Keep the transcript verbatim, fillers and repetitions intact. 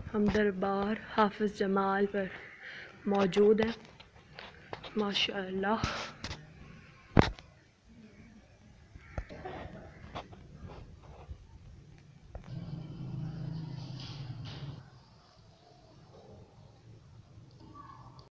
हम दरबार हाफिज़ जमाल पर मौजूद हैं। माशाअल्लाह